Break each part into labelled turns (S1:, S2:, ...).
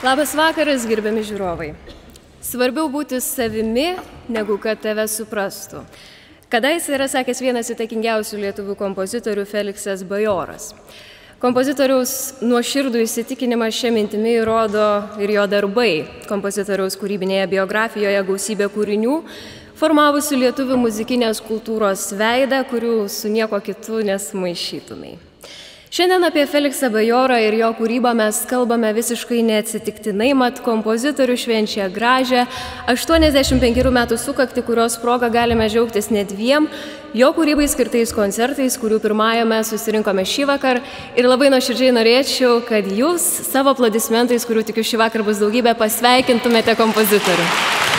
S1: Labas vakaras, gerbiami žiūrovai. Svarbiau būti savimi, negu kad tave suprastų. Kadaise yra sakęs vienas įtakingiausių lietuvių kompozitorių Feliksas Bajoras. Kompozitoriaus nuoširdų įsitikinimą šią mintimį įrodo ir jo darbai. Kompozitoriaus kūrybinėje biografijoje gausybė kūrinių, formavusių lietuvių muzikinės kultūros veidą, kurių su nieko kitu nesumaišytumei. Šiandien apie Feliksą Bajorą ir jo kūrybą mes kalbame visiškai neatsitiktinai, mat kompozitorių švenčia gražią 85 metų sukaktį, kurios proga galime džiaugtis net dviem jo kūrybai skirtais koncertais, kurių pirmajame susirinkome šį vakar. Ir labai nuoširdžiai norėčiau, kad jūs savo aplodismentais, kurių tikiu šį vakar bus daugybė, pasveikintumėte kompozitorių.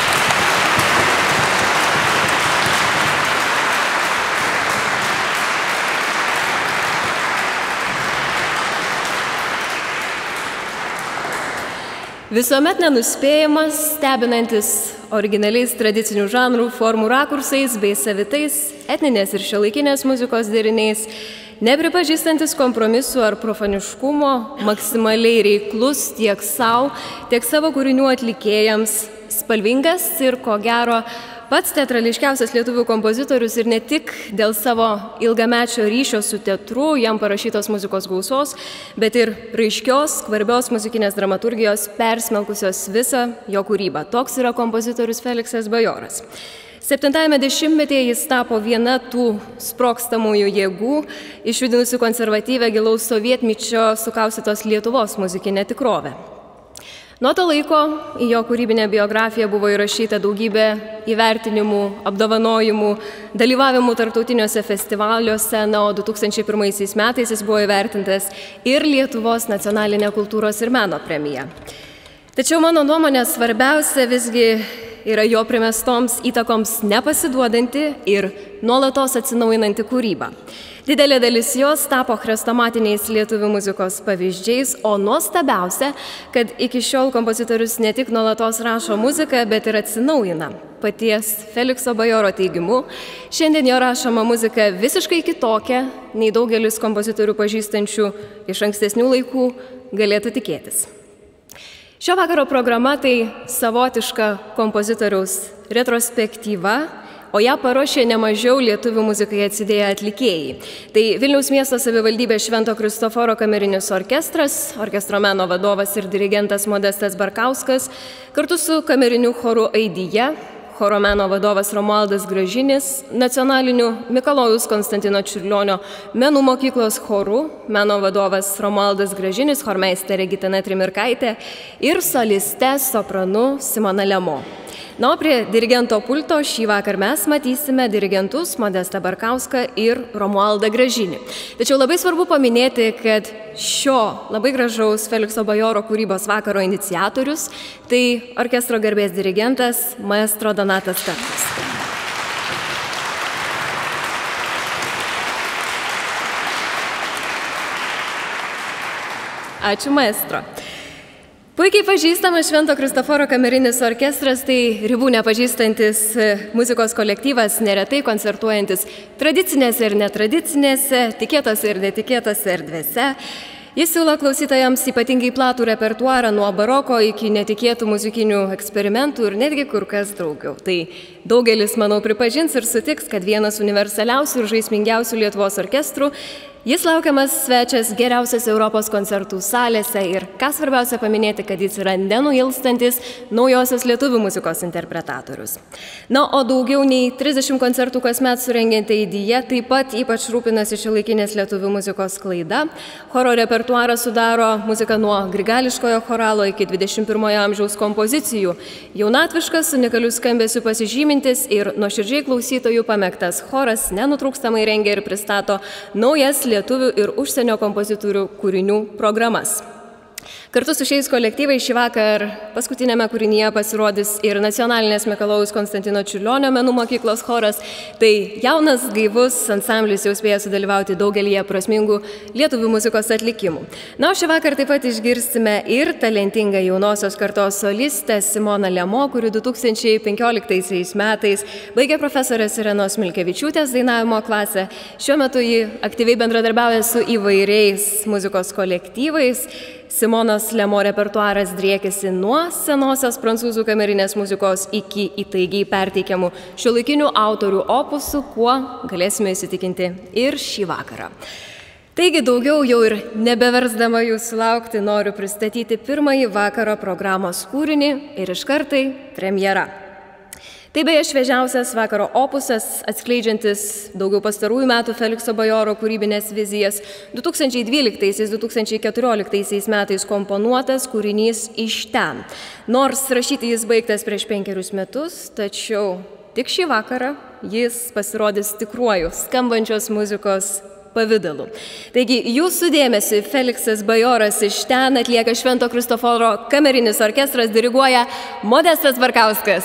S1: Visuomet nenuspėjamas, stebinantis originaliais tradicinių žanrų, formų rakursais bei savitais etninės ir šiuolaikinės muzikos deriniais, nepripažįstantis kompromisų ar profaniškumo, maksimaliai reiklus tiek savo, tiek savo kūrinių atlikėjams, spalvingas ir ko gero pats teatrališkiausias lietuvių kompozitorius ir ne tik dėl savo ilgamečio ryšio su teatru, jam parašytos muzikos gausos, bet ir raiškios, skvarbios muzikinės dramaturgijos persmelkusios visą jo kūrybą. Toks yra kompozitorius Feliksas Bajoras. 70-ame dešimtmetyje jis tapo viena tų sprogstamųjų jėgų, išjudinusių konservatyvę gilaus sovietmečio sukaustytos Lietuvos muzikinę tikrovę. Nuo to laiko į jo kūrybinę biografiją buvo įrašyta daugybė įvertinimų, apdovanojimų, dalyvavimų tarptautiniuose festivaliuose, o 2001 metais jis buvo įvertintas ir Lietuvos nacionalinė kultūros ir meno premija. Tačiau mano nuomonė svarbiausia visgi yra jo primestoms įtakoms nepasiduodanti ir nuolatos atsinaujinanti kūryba. Didelė dalis jos tapo chrestomatiniais lietuvių muzikos pavyzdžiais, o nuostabiausia, kad iki šiol kompozitorius ne tik nuolatos rašo muziką, bet ir atsinaujina. Paties Felikso Bajoro teigimu, šiandien jo rašoma muzika visiškai kitokia, nei daugelis kompozitorių pažįstančių iš ankstesnių laikų galėtų tikėtis. Šio vakaro programa tai savotiška kompozitoriaus retrospektyva, o ją paruošė nemažiau lietuvių muzikai atsidėję atlikėjai. Tai Vilniaus miesto savivaldybės Švento Kristoforo kamerinis orkestras, orkestro meno vadovas ir dirigentas Modestas Barkauskas, kartu su kameriniu choru Aidija, choro meno vadovas Romualdas Gražinis, nacionaliniu Mikalojaus Konstantino Čiurlionio menų mokyklos choru, meno vadovas Romualdas Gražinis, chormeisterė Gitana Trimirkaitė ir soliste sopranu Simona Lemo. O prie dirigento pulto šį vakar mes matysime dirigentus Modestą Barkauską ir Romualdą Gražinį. Tačiau labai svarbu paminėti, kad šio labai gražaus Felikso Bajoro kūrybos vakaro iniciatorius tai orkestro garbės dirigentas maestro Donatas Katkus. Ačiū, maestro. Puikiai pažįstamas Švento Kristoforo kamerinis orkestras, tai ribų nepažįstantis muzikos kolektyvas, neretai koncertuojantis tradicinėse ir netradicinėse, tikėtose ir netikėtose erdvėse. Jis siūlo klausytojams ypatingai platų repertuarą nuo baroko iki netikėtų muzikinių eksperimentų ir netgi kur kas daugiau. Tai daugelis, manau, pripažins ir sutiks, kad vienas universaliausių ir žaismingiausių Lietuvos orkestrų. Jis laukiamas svečias geriausias Europos koncertų salėse ir, ką svarbiausia paminėti, kad jis yra nenuilstantis naujosios lietuvių muzikos interpretatorius. O daugiau nei 30 koncertų kasmet surengianti Aidija taip pat ypač rūpinasi šiuolaikinės lietuvių muzikos sklaida. Choro repertuarą sudaro muzika nuo grigališkojo choralo iki 21 amžiaus kompozicijų. Jaunatviškas, unikalių skambesių pasižymintis ir nuoširdžiai klausytojų pamėgtas choras nenutrūkstamai rengia ir pristato naujas lietuvių ir užsienio kompozitorių kūrinių programas. Kartu su šiais kolektyvais šį vakar paskutinėme kūrinyje pasirodys ir nacionalinės Mikalojaus Konstantino Čiurlionio menų mokyklos choras. Tai jaunas, gaivus ansamblis jau spėja sudalyvauti daugelyje prasmingų lietuvių muzikos atlikimų. O šį vakar taip pat išgirsime ir talentingą jaunosios kartos solistę Simoną Lemo, kuri 2015 metais baigė profesorės Irenos Milkevičiūtės dainavimo klasę. Šiuo metu ji aktyviai bendradarbiauja su įvairiais muzikos kolektyvais. Simonos Lemo repertuaras driekėsi nuo senosios prancūzų kamerinės muzikos iki įtaigiai perteikiamų šiuolaikinių autorių opusų, kuo galėsime įsitikinti ir šį vakarą. Taigi daugiau jau ir nebeversdama jūsų laukti, noriu pristatyti pirmąjį vakaro programos kūrinį ir iš karto premjera. Tai beje šviežiausias vakaro opusas, atskleidžiantis daugiau pastarųjų metų Felikso Bajoro kūrybinės vizijas, 2012–2014 metais komponuotas kūrinys Iš ten. Nors rašyti jis baigtas prieš 5 metus, tačiau tik šį vakarą jis pasirodys tikruoju skambančios muzikos pavidalu. Taigi jūsų dėmesį Feliksas Bajoras Iš ten atlieka Švento Kristoforo kamerinis orkestras, diriguoja Modestas Barkauskas.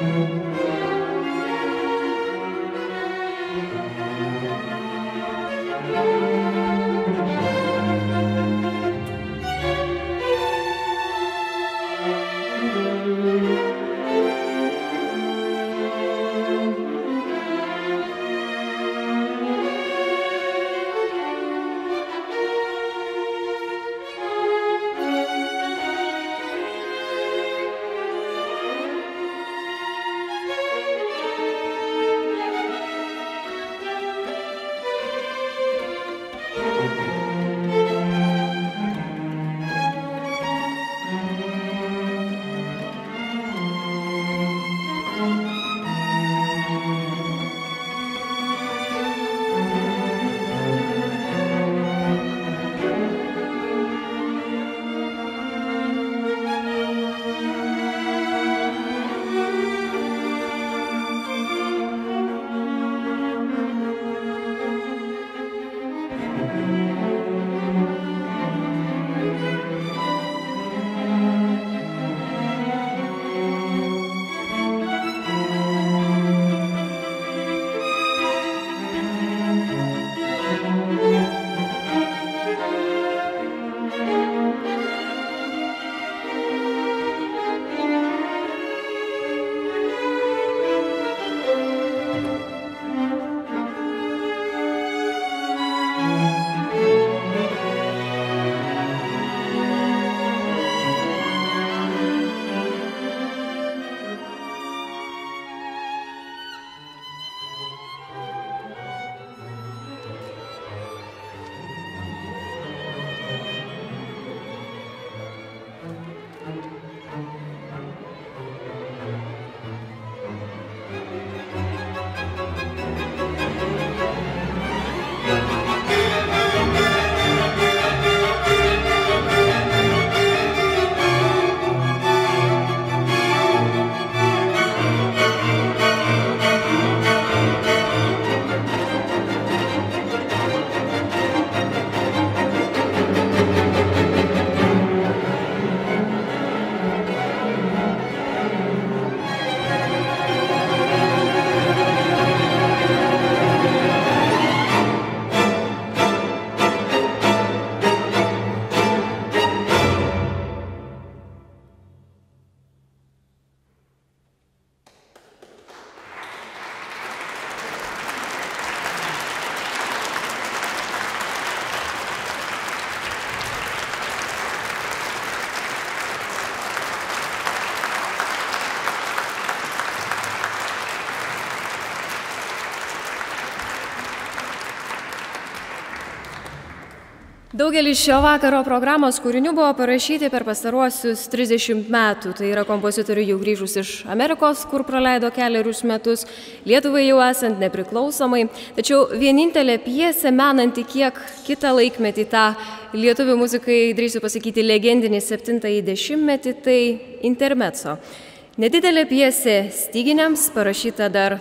S1: Daugelis šio vakaro programos kūrinių buvo parašyti per pastaruosius 30 metų. Tai yra kompozitorių jau grįžus iš Amerikos, kur praleido kelerius metus, Lietuvai jau esant nepriklausomai. Tačiau vienintelė pjesė, menanti kiek kitą laikmetį, tą lietuvių muzikai, drįsiu pasakyti, legendinį 70-ąjį dešimtmetį, tai Intermezzo. Nedidelė pjesė styginiams, parašyta dar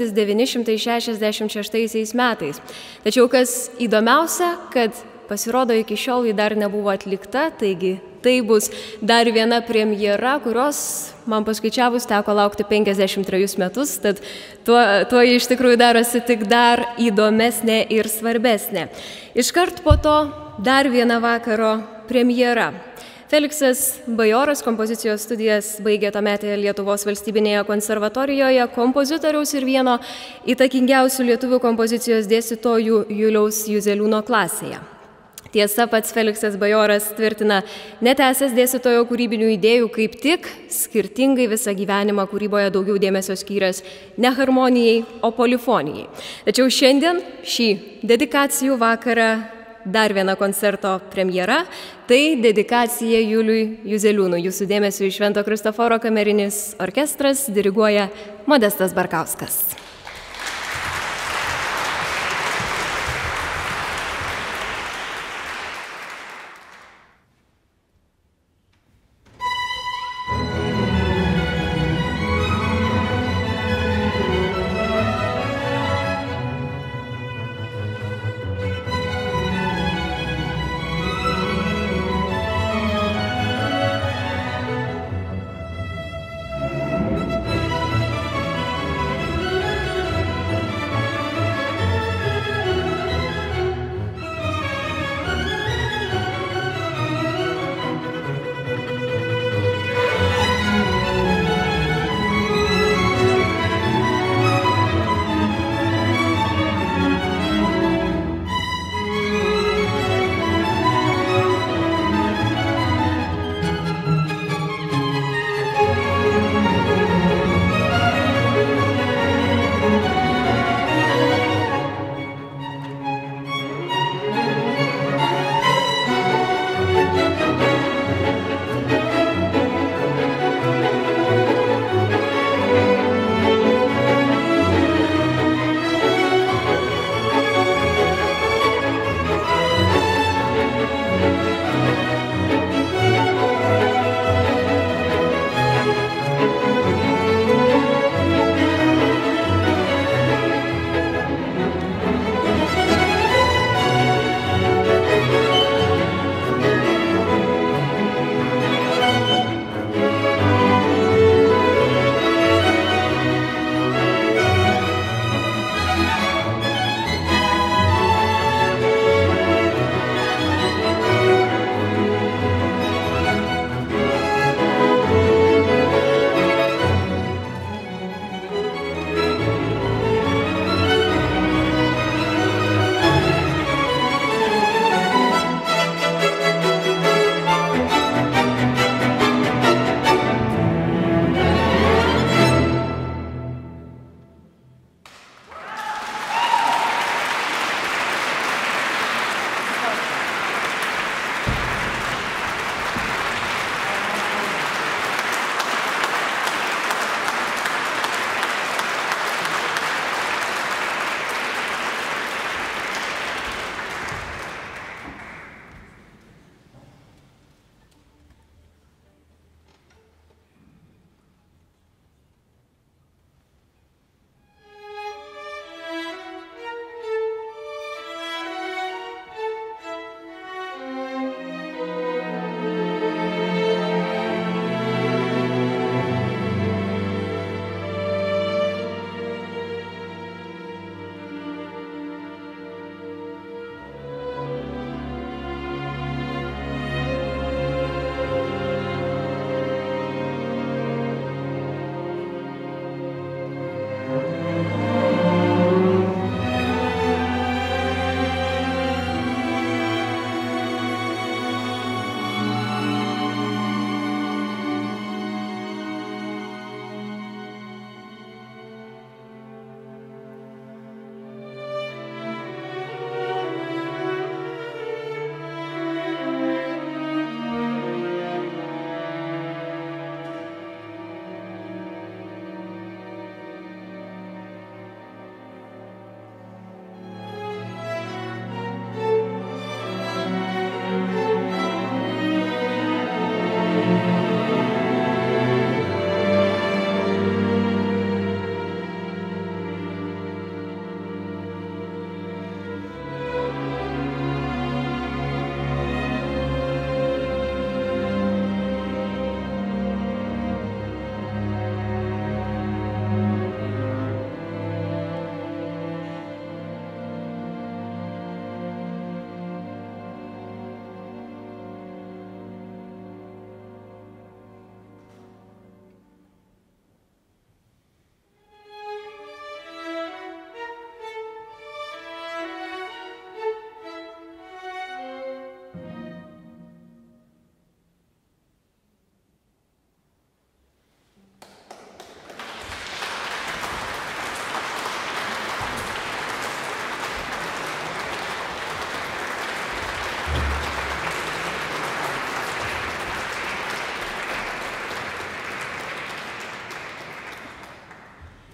S1: 1966 metais. Tačiau kas įdomiausia, kad pasirodo iki šiol ji dar nebuvo atlikta, taigi tai bus dar viena premjera, kurios, man paskaičiavus, teko laukti 53 metus, tad tuo ji iš tikrųjų darosi tik dar įdomesnė ir svarbesnė. Iškart po to dar viena vakaro premjera. Feliksas Bajoras kompozicijos studijas baigė tuometėje Lietuvos valstybinėje konservatorijoje kompozitoriaus ir vieno įtakingiausių lietuvių kompozicijos dėstytojų Juliaus Juzeliūno klasėje. Tiesa, pats Feliksas Bajoras tvirtina netęsęs dėstytojo kūrybinių idėjų, kaip tik skirtingai visą gyvenimą kūryboje daugiau dėmesio skyręs ne harmonijai, o polifonijai. Tačiau šiandien šį dedikacijų vakarą dar viena koncerto premjera, tai dedikacija Juliui Juzeliūnui. Jūsų dėmesio į Švento Kristoforo kamerinis orkestras diriguoja Modestas Barkauskas.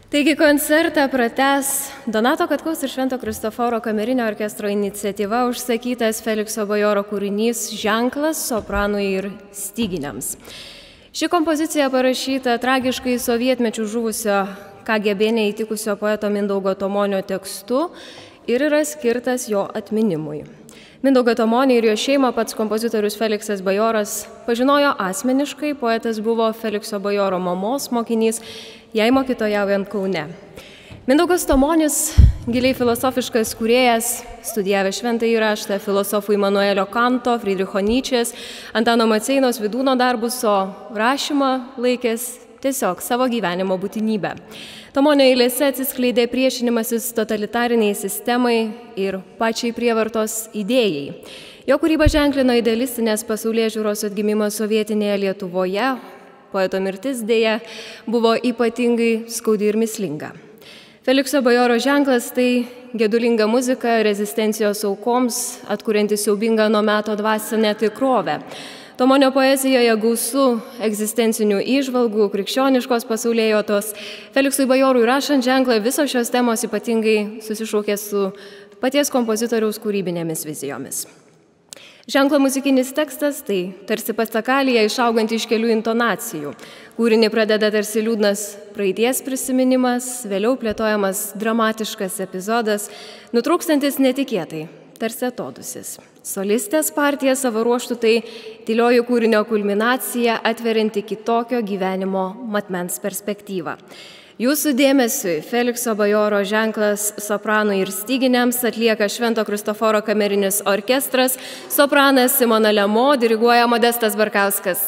S1: Taigi koncertą pratęs Donato Katkaus ir Švento Kristoforo kamerinio orkestro iniciatyva užsakytas Felikso Bajoro kūrinys Ženklas sopranui ir styginiams. Ši kompozicija parašyta tragiškai sovietmečių žuvusio KGB neįtikusio poeto Mindaugo Tomonio tekstu ir yra skirtas jo atminimui. Mindaugą Tomonį ir jo šeimą pats kompozitorius Feliksas Bajoras pažinojo asmeniškai, poetas buvo Felikso Bajoro mamos mokinys, jai mokytojaujant Kaune. Mindaugas Tomonis, giliai filosofiškas kūrėjas, studijavęs šventąjį raštą filosofų Immanuelio Kanto, Friedricho Nyčės, Antano Maceinos Vydūno darbus, o rašymą laikęs tiesiog savo gyvenimo būtinybę. Tomonio eilėse atsiskleidė priešinimasis totalitariniai sistemai ir pačiai prievartos idėjai. Jo kūryba ženklino idealistinės pasaulėžiūros atgimimą sovietinėje Lietuvoje, poeto mirtis dėja buvo ypatingai skaudi ir mįslinga. Felikso Bajoro ženklas tai gedulinga muzika rezistencijos aukoms, atkurianti siaubingą nuo meto dvasinę tikrovę. Tomonio poezijoje gausu egzistencinių įžvalgų, krikščioniškos pasaulėjotos. Feliksui Bajorui rašant ženklą visos šios temos ypatingai susišaukė su paties kompozitoriaus kūrybinėmis vizijomis. Ženklo muzikinis tekstas tai tarsi pasakalija išauganti iš kelių intonacijų. Kūrinį pradeda tarsi liūdnas praeities prisiminimas, vėliau plėtojamas dramatiškas epizodas, nutrūkstantis netikėtai, tarsi atodusis. Solistės partija savo ruožtų tai tylioji kūrinio kulminacija, atverianti kitokio gyvenimo matmens perspektyvą. Jūsų dėmesiui Felikso Bajoro ženklas sopranui ir styginiams atlieka Švento Kristoforo kamerinis orkestras, sopranas Simona Lemo, diriguoja Modestas Barkauskas.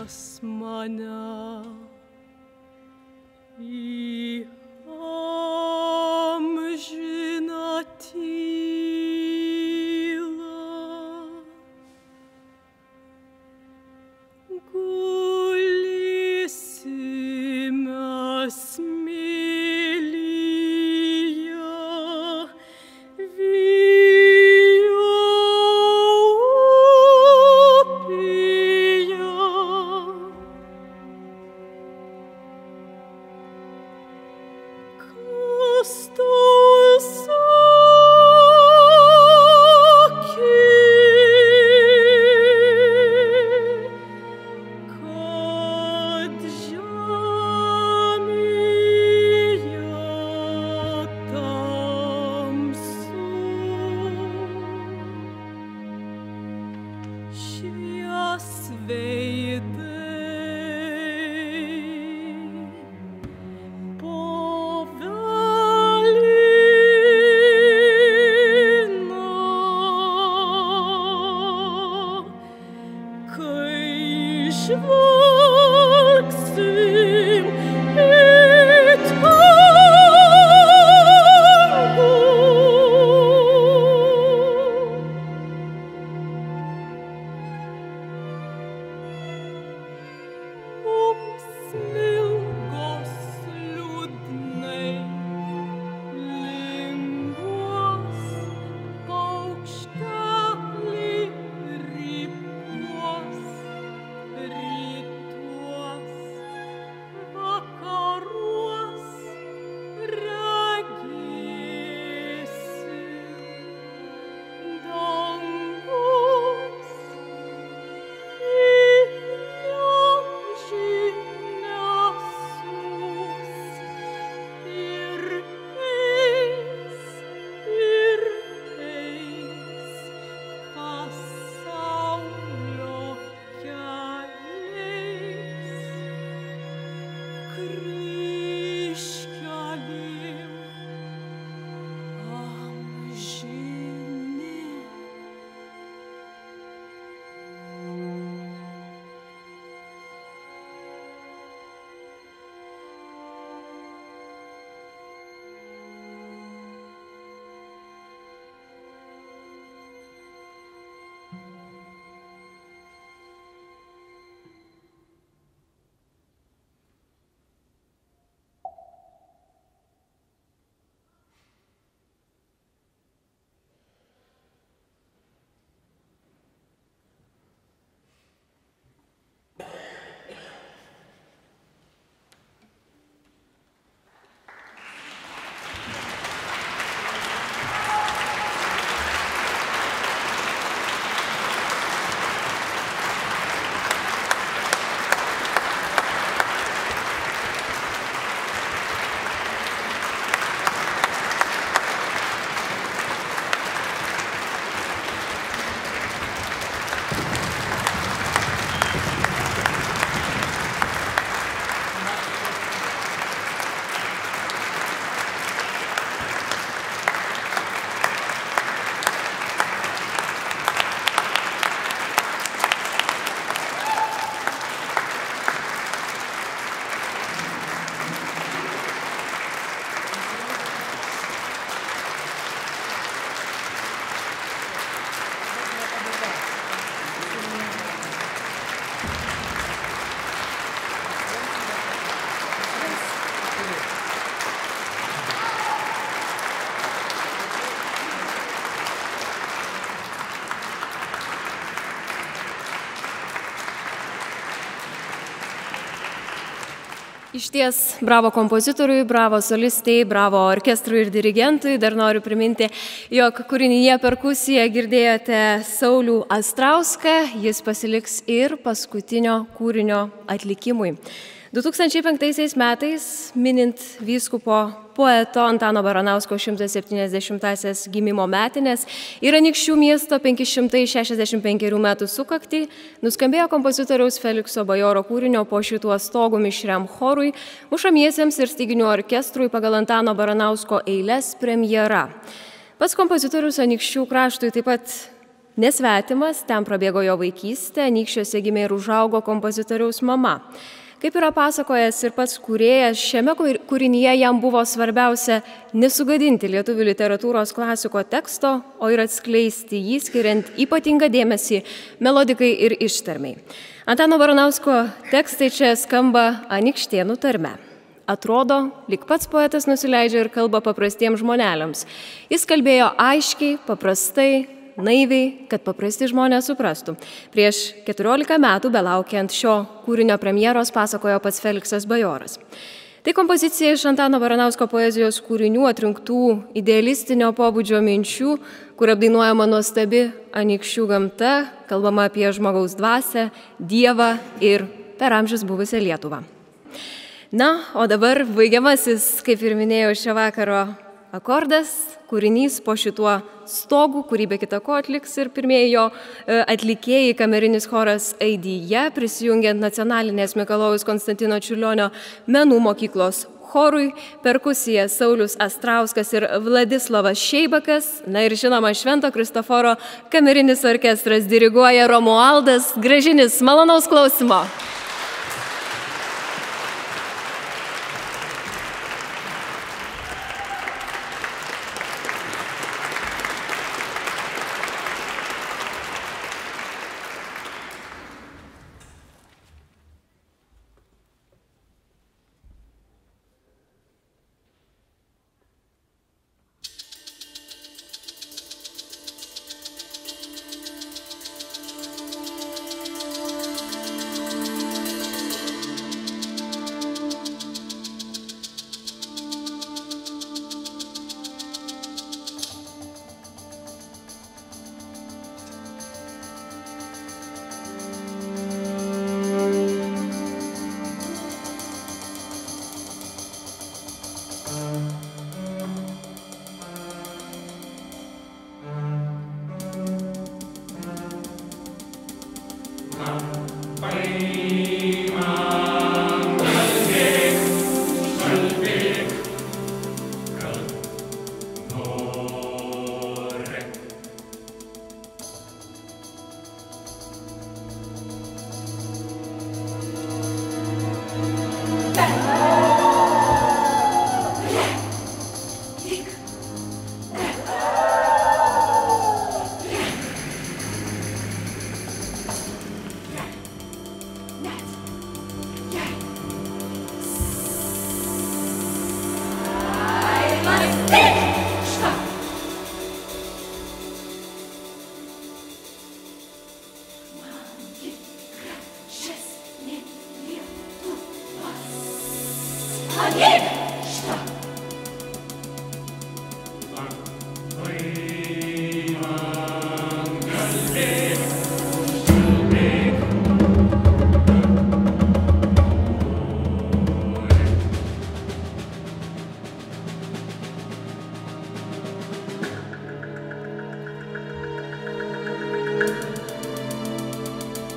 S2: pas mane į amžiną tylą. Gulėsime smėlyje, Vijo upėje. Kas tau sakė, kad žemėje tamsu? Švies veidai po velėna, kai žvelgsim į dangų. Mums smilgos liūdnai, linguos paukšteliai, rytuos, vakaruos regėsi dangus į nežinią siųs ir eis pasaulio keliais, kryžkelėm amžini.
S1: Išties, bravo kompozitoriui, bravo solistei, bravo orkestrui ir dirigentui. Dar noriu priminti, jog kūrinyje perkusiją girdėjote Saulių Astrauską, jis pasiliks ir paskutinio kūrinio atlikimui. 2005 metais, minint vyskupo poeto Antano Baranausko 170-asias gimimo metinės ir Anykščių miesto 565 metų sukaktį, nuskambėjo kompozitoriaus Felikso Bajoro kūrinio Po šitų stogų mišriam chorui, mušamiesiems ir styginių orkestrui pagal Antano Baranausko eiles premjera. Pats kompozitorius Anykščių kraštui taip pat Nesvetimas, ten prabėgo jo vaikystė, Anykščiuose gimė ir užaugo kompozitoriaus mama. Kaip yra pasakojęs ir pats kūrėjas, šiame kūrinyje jam buvo svarbiausia nesugadinti lietuvių literatūros klasiko teksto, o ir atskleisti jį, skiriant ypatingą dėmesį melodikai ir ištarmei. Antano Baranausko tekstai čia skamba anykštėnų tarme. Atrodo, lyg pats poetas nusileidžia ir kalba paprastiems žmoneliams. Jis kalbėjo aiškiai, paprastai, naiviai, kad paprasti žmonės suprastų. Prieš 14 metų, belaukiant šio kūrinio premjeros, pasakojo pats Feliksas Bajoras. Tai kompozicija iš Antano Baranausko poezijos kūrinių atrinktų idealistinio pobūdžio minčių, kur apdainuojama nuostabi anykščių gamta, kalbama apie žmogaus dvasią, Dievą ir per amžius buvusią Lietuvą. Na, o dabar baigiamasis, kaip ir minėjau, šio vakaro akordas, kūrinys po šituo stogu, kurį be kita ko atliks ir pirmieji jo atlikėjai, kamerinis choras Aidyje, prisijungiant Nacionalinės Mikalojaus Konstantino Čiurlionio menų mokyklos chorui, perkusija Saulius Astrauskas ir Vladislavas Šeibakas, na ir žinoma Švento Kristoforo kamerinis orkestras diriguoja Romualdas Gražinis. Malonaus klausimo.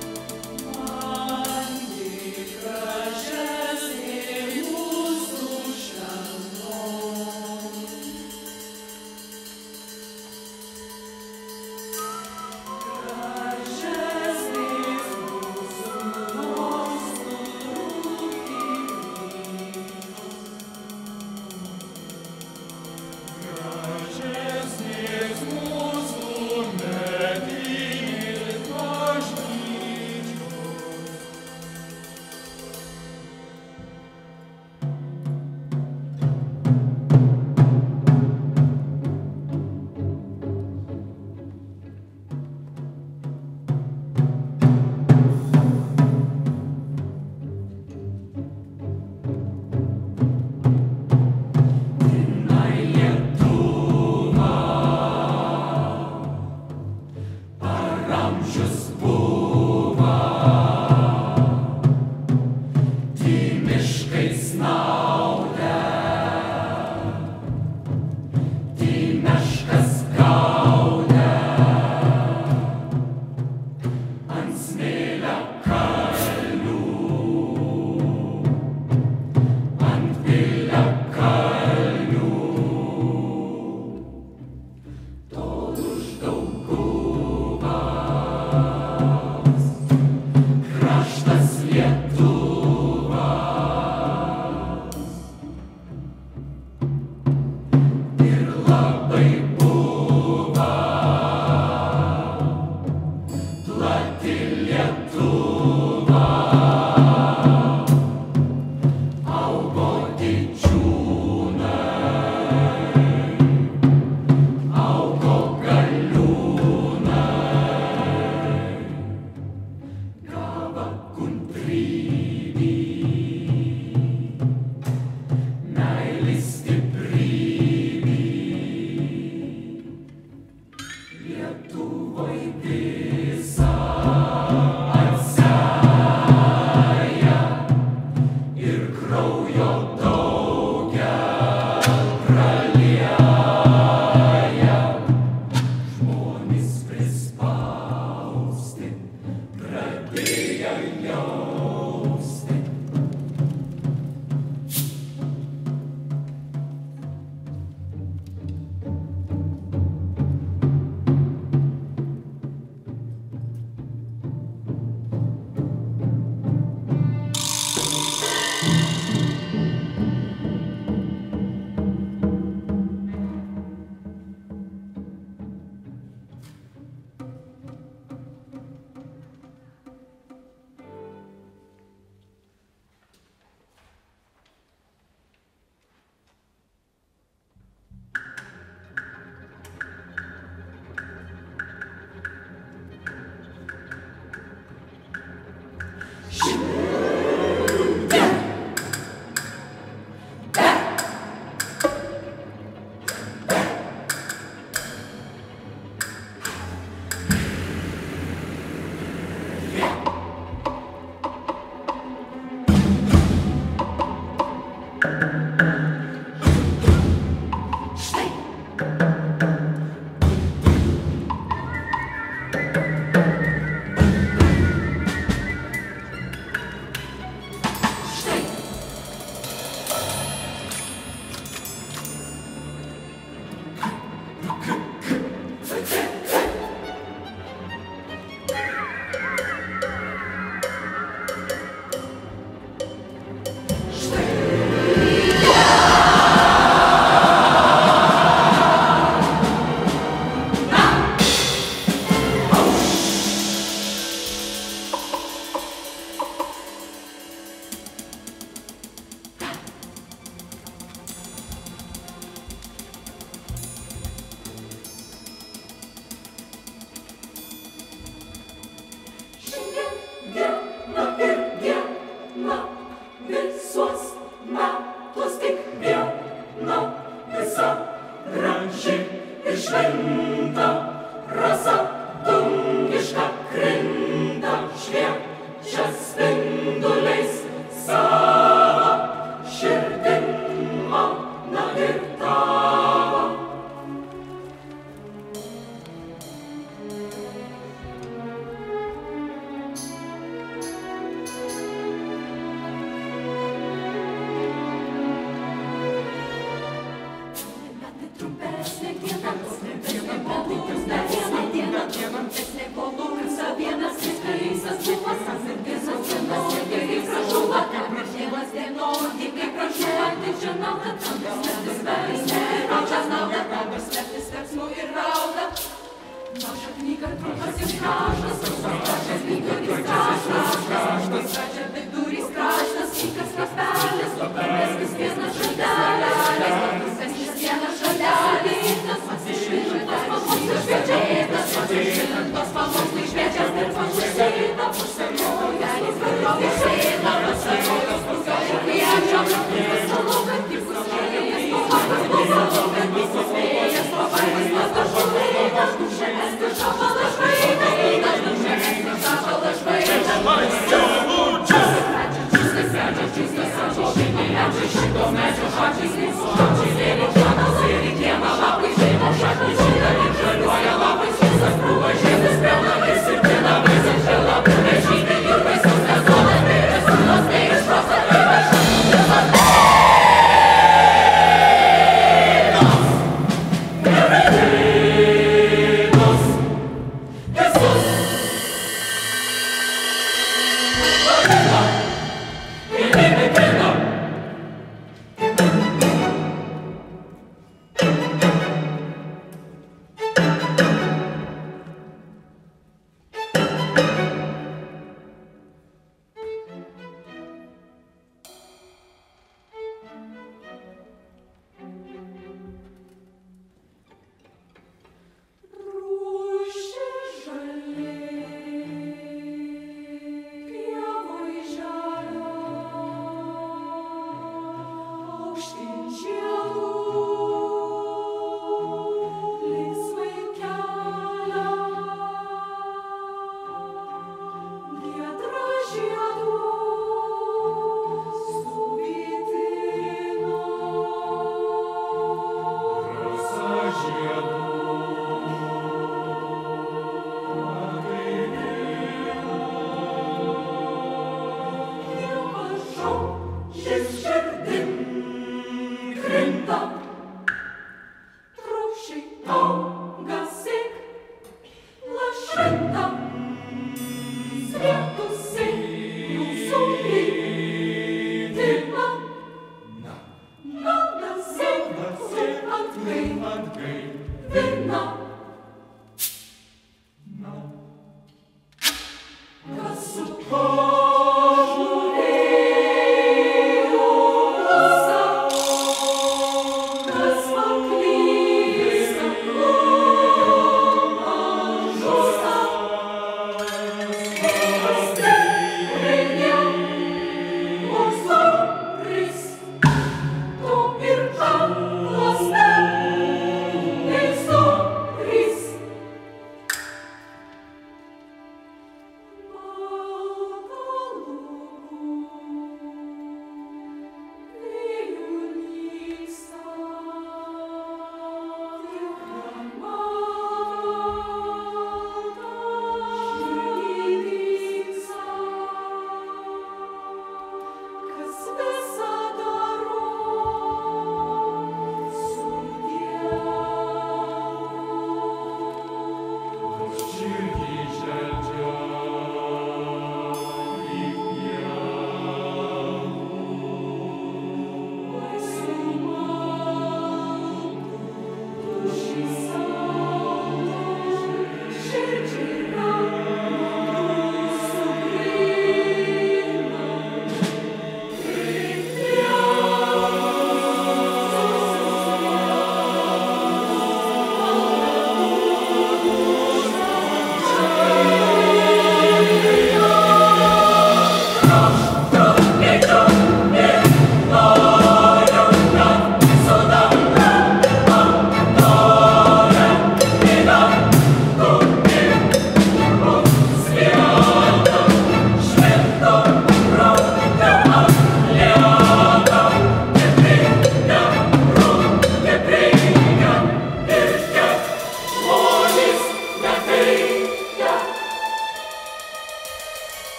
S2: Gracias,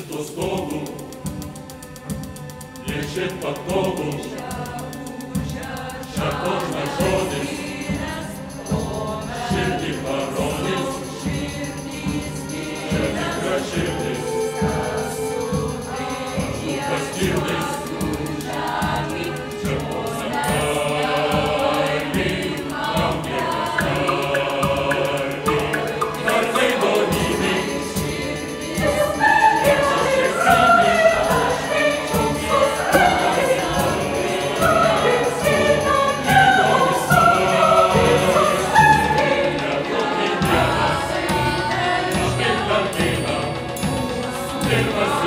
S3: Христос столу, лечить подкову, ща кожна жодить, ширні хоронить, черних крашивниць, постільниць, Del